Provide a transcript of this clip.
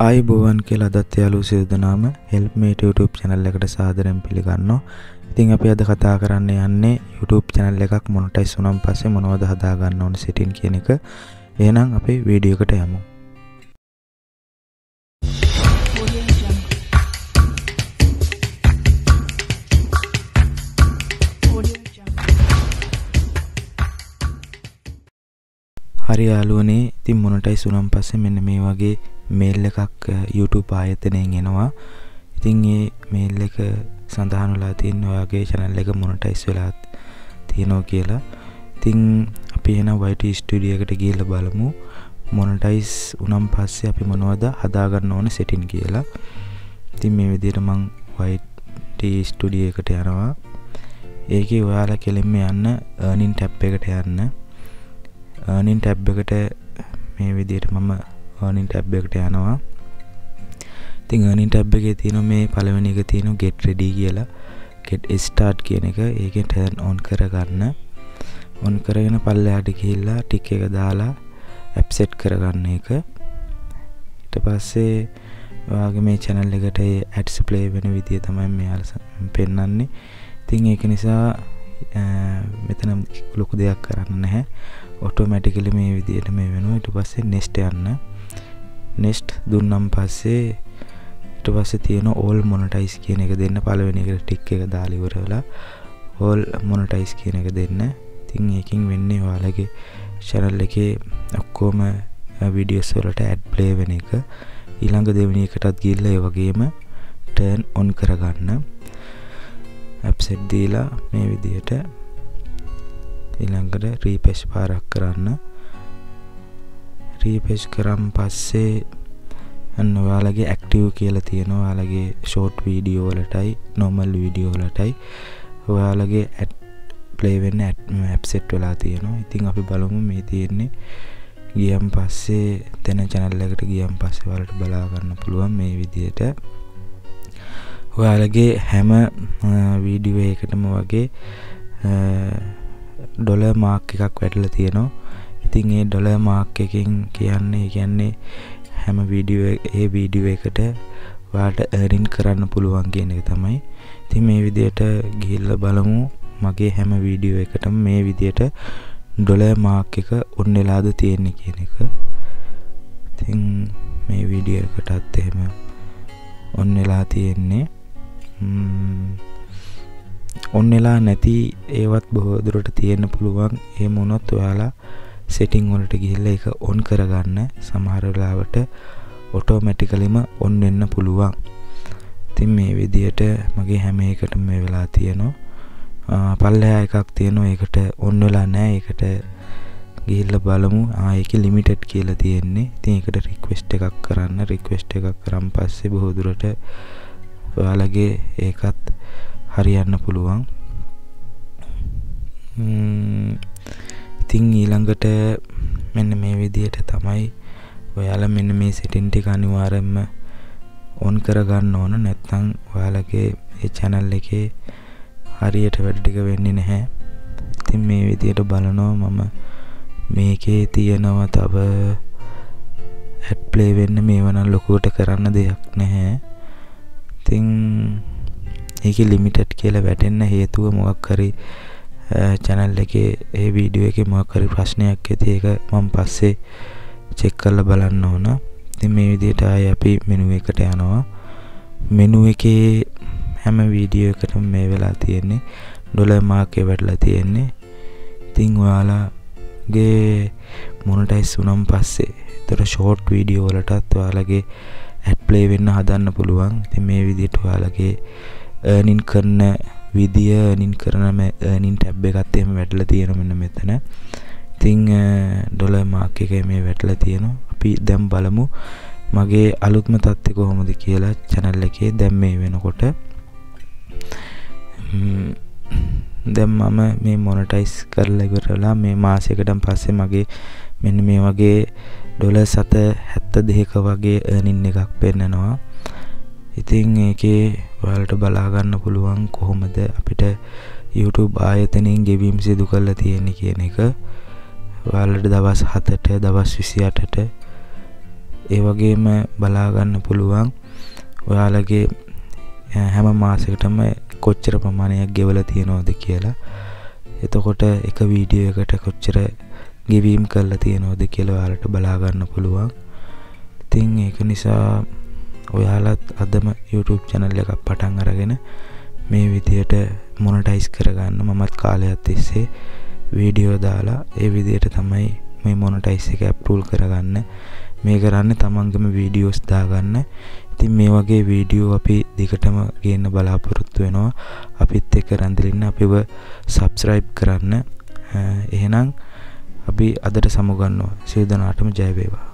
ආයුබෝවන් කියලා අදත් යාළුවෝ සියලු දෙනාම helpmate YouTube channel එකට සාදරයෙන් පිළිගන්නවා. ඉතින් අපි අද කතා කරන්න යන්නේ YouTube channel එකක් monetize වුණාන් පස්සේ මොනවද හදා ගන්න ඕන setting කියන එක. එහෙනම් අපි වීඩියෝ එකට යමු. හරි යාළුවනේ, ඉතින් monetize වුණාන් පස්සේ මෙන්න මේ වගේ මේල් එකක් YouTube ආයතනයෙන් එනවා. ඉතින් මේ මේල් එක සඳහන් වෙලා තියෙන ඔයාගේ channel එක monetize වෙලා තියෙනවා කියලා. ඉතින් අපි එන YT Studio එකට ගිහලා බලමු monetize වුණාන් පස්සේ අපි මොනවද හදා ගන්න ඕන setting කියලා. ඉතින් මේ විදිහට මම YT Studio එකට යනවා. ඒකේ ඔයාලා කෙලින්ම යන්න earning tab එකට යන්න. earning tab එකට මේ විදිහට මම earning tab එකට යනවා. ඉතින් earning tab එකේ තියෙන මේ පළවෙනි එක තියෙන get ready කියලා. get start කියන එක ඒකෙන් turn on කරගන්න. on කරගෙන පල්ලෙහාට ගිහිල්ලා tick එක දාලා app set කරගන්න එක. ඊට පස්සේ ඔයාගේ මේ channel එකට ads play වෙන විදිය තමයි මෙයාලා පෙන්නන්නේ. ඉතින් ඒක නිසා මෙතන ලොකු දෙයක් කරන්න නැහැ. automatically මේ විදියට මේ වෙනවා. ඊට පස්සේ next යන්න. next දුන්නම් පස්සේ ඊට පස්සේ තියෙන all monetize කියන එක දෙන්න. පළවෙනි එකට tick එක දාලා ඉවර වෙලා all monetize කියන එක දෙන්න. ඉතින් ඒකෙන් වෙන්නේ ඔයාලගේ channel එකේ ඔක්කොම videos වලට ad play වෙන එක. ඊළඟ දෙවෙනි එකටත් ගිහිල්ලා ඒ වගේම turn on කරගන්න. app set දීලා මේ විදියට ඊළඟට refresh පාරක් කරන්න. refresh කරන් පස්සේ අන්න ඔයාලගේ active කියලා තියෙනවා. ඔයාලගේ short video වලටයි normal video වලටයි ඔයාලගේ ad play වෙන්න app set වෙලා තියෙනවා. ඉතින් අපි බලමු මේ තියෙන්නේ. ගියන් පස්සේ තන channel එකට ගියන් පස්සේ ඔයාලට බලා ගන්න පුළුවන් මේ විදියට. ඔයාලගේ හැම වීඩියෝ එකකටම වගේ ඩොලර් මාක් එකක් වැටලා තියෙනවා. ඉතින් ඒ ඩොලර් මාක් එකෙන් කියන්නේ හැම වීඩියෝ එකට ඔයාලට earning කරන්න පුළුවන් කියන එක තමයි. ඉතින් මේ විදියට ගිහිල්ලා බලමු මගේ හැම වීඩියෝ එකටම මේ විදියට ඩොලර් මාක් එක ඔන් වෙලාද තියෙන්නේ කියන එක. ඉතින් මේ වීඩියෝ එකටත් එහෙම ඔන් වෙලා තියෙන්නේ. ඔන් වෙලා නැති ඒවත් බොහෝ දුරට තියෙන්න පුළුවන්. එහෙම වුණොත් ඔයාලා setting වලට ගිහිල්ලා ඒක on කරගන්න. සමහර වෙලාවට automaticallyම on වෙන්න පුළුවන්. ඉතින් මේ විදියට මගේ හැම එකටම මේ වෙලා තියෙනවා. පල්ලෙහා එකක් තියෙනවා ඒකට on වෙලා නැහැ. ඒකට ගිහිල්ලා බලමු. ඒකේ limited කියලා තියෙන්නේ. ඉතින් ඒකට request එකක් කරන්න. request එකක් කරන් පස්සේ බොහෝ දුරට ඔයාලගේ ඒකත් හරියන්න පුළුවන්. ඉතින් ඊළඟට මෙන්න මේ විදියට තමයි ඔයාලා මෙන්න මේ setting ටික අනිවාර්යයෙන්ම on කරගන්න ඕන. නැත්නම් ඔයාලගේ මේ channel එකේ හරියට වැඩ ටික වෙන්නේ නැහැ. ඉතින් මේ විදියට බලනවා මම මේකේ තියෙනවා තව ad play වෙන්න මේව නම් ලොකුවට කරන්න දෙයක් නැහැ. ඉතින් ඒකේ limited කියලා වැටෙන්න හේතුව මොකක් හරි channel එකේ ඒ වීඩියෝ එකේ මොකක් හරි ප්‍රශ්නයක් ඇති. ඒක මම පස්සේ check කරලා බලන්න ඕන. ඉතින් මේ විදිහට ආයේ අපි menu එකට යනවා. menu එකේ හැම වීඩියෝ එකටම මේ වෙලා තියෙන්නේ ඩොලර් මාක් එක වැටලා තියෙන්නේ. ඉතින් ඔයාලගේ monetize වුණාන් පස්සේ ඒතර short video වලටත් ඔයාලගේ ad play වෙන්න හදන්න පුළුවන්. ඉතින් මේ විදිහට ඔයාලගේ earning කරන විදිය earning කරන මේ earning tab එකත් එහෙම වැටලා තියෙනවා මෙන්න මෙතන. ඉතින් ඩොලර් මාක් එකේ මේ වැටලා තියෙනවා. අපි දැන් බලමු මගේ අලුත්ම තත්ත්වය කොහොමද කියලා channel එකේ දැන් මේ වෙනකොට. දැන් මම මේ monetize කරලා ඉවරලා මේ මාසයකටම පස්සේ මගේ මෙන්න මේ වගේ ඩොලර් 7.72ක වගේ earning එකක් පෙන්නනවා. ඉතින් ඒකේ ඔයාලට බලා ගන්න පුළුවන් කොහොමද අපිට YouTube ආයතනයෙන් ගෙවීම් සිදු කරලා තියෙන්නේ කියන එක. ඔයාලට දවස් 7ට දවස් 28ට ඒ වගේම බලා ගන්න පුළුවන් ඔයාලගේ හැම මාසයකටම කොච්චර ප්‍රමාණයක් ගෙවලා තියෙනවද කියලා. එතකොට එක වීඩියෝ එකට කොච්චර ගෙවීම් කරලා තියෙනවද කියලා ඔයාලට බලා ගන්න පුළුවන්. ඉතින් ඒක නිසා ඔයාලත් අදම YouTube channel එකක් පටන් අරගෙන මේ විදියට මොනටයිස් කරගන්න. මමත් කාලයක් තිස්සේ වීඩියෝ දාලා ඒ විදියට තමයි මේ මොනටයිස් එක අප්රූවල් කරගන්න. මේ කරන්නේ තමන්ගේම වීඩියෝස් දාගන්න. ඉතින් මේ වගේ වීඩියෝ අපි දිගටම ගේන්න බලාපොරොත්තු වෙනවා. අපිත් එක්ක රැඳෙන්න අපිව subscribe කරන්න. එහෙනම් අපි අදට සමුගන්නවා. සියලු දෙනාටම ජය වේවා.